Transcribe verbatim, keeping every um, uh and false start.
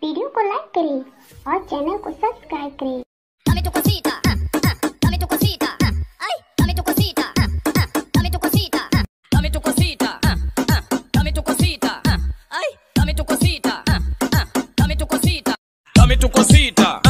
वीडियो को लाइक करें और चैनल को सब्सक्राइब करें। Dame tu cosita, ah, ah, dame tu cosita, ah, ay, dame tu cosita, ah, ah, dame tu cosita, ah, dame tu cosita, ah, ah, dame tu cosita, ah, ay, dame tu cosita, ah, ah, dame tu cosita, Dame tu cosita.